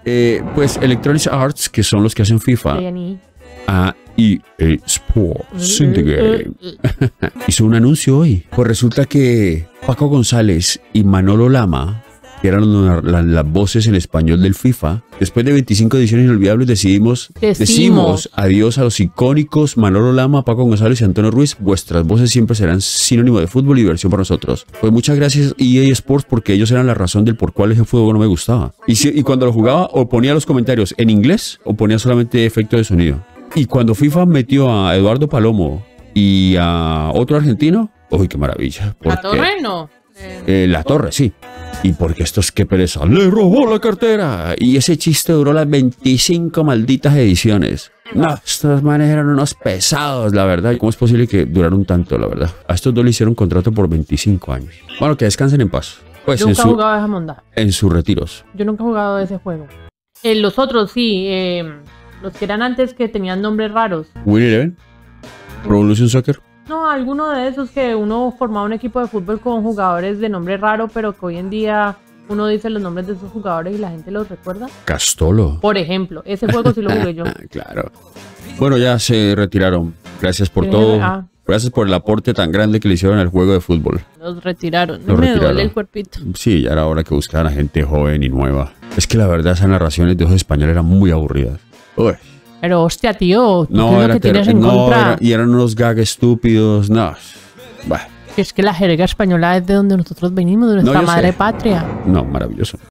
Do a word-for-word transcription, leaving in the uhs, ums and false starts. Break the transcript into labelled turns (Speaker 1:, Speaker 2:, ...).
Speaker 1: Eh, pues Electronic Arts, que son los que hacen FIFA, a E A Sports in the Game, hizo un anuncio hoy. Pues resulta que Paco González y Manolo Lama, que eran las, las, las voces en español del FIFA, después de veinticinco ediciones inolvidables decidimos,
Speaker 2: decimos.
Speaker 1: decimos adiós a los icónicos Manolo Lama, Paco González y Antonio Ruiz. Vuestras voces siempre serán sinónimo de fútbol y diversión para nosotros. Pues muchas gracias E A Sports, porque ellos eran la razón del por cuál ese fútbol no me gustaba. Y, si, y cuando lo jugaba o ponía los comentarios en inglés o ponía solamente efecto de sonido. Y cuando FIFA metió a Eduardo Palomo y a otro argentino, uy, qué maravilla.
Speaker 2: ¿La Torre no?
Speaker 1: Eh, la Torre, sí. Y porque estos qué pereza, le robó la cartera. Y ese chiste duró las veinticinco malditas ediciones. No, estos manes eran unos pesados, la verdad. ¿Cómo es posible que duraron tanto, la verdad? A estos dos le hicieron contrato por veinticinco años. Bueno, que descansen en paz. Pues
Speaker 2: Yo nunca
Speaker 1: en
Speaker 2: he
Speaker 1: su,
Speaker 2: jugado a esa monda.
Speaker 1: En sus retiros.
Speaker 2: Yo nunca he jugado a ese juego. Eh, los otros sí, eh, los que eran antes que tenían nombres raros.
Speaker 1: Win Eleven, Revolution Soccer.
Speaker 2: No, alguno de esos que uno formaba un equipo de fútbol con jugadores de nombre raro, pero que hoy en día uno dice los nombres de esos jugadores y la gente los recuerda.
Speaker 1: Castolo.
Speaker 2: Por ejemplo, ese juego sí lo jugué yo.
Speaker 1: Claro. Bueno, ya se retiraron. Gracias por todo.
Speaker 2: Ah.
Speaker 1: Gracias por el aporte tan grande que le hicieron al juego de fútbol.
Speaker 2: Los retiraron. No
Speaker 1: Los
Speaker 2: me
Speaker 1: retiraron.
Speaker 2: duele el cuerpito.
Speaker 1: Sí, ya era hora que buscaran a gente joven y nueva. Es que la verdad esas narraciones de ojos español eran muy aburridas. Uy.
Speaker 2: Pero hostia, tío, ¿tú
Speaker 1: No,
Speaker 2: qué es lo
Speaker 1: era
Speaker 2: que tienes en
Speaker 1: no,
Speaker 2: contra?
Speaker 1: era, y eran unos gags estúpidos. No. Bah.
Speaker 2: Es que la jerga española es de donde nosotros venimos, de nuestra
Speaker 1: No, yo
Speaker 2: madre
Speaker 1: sé.
Speaker 2: patria.
Speaker 1: No, maravilloso.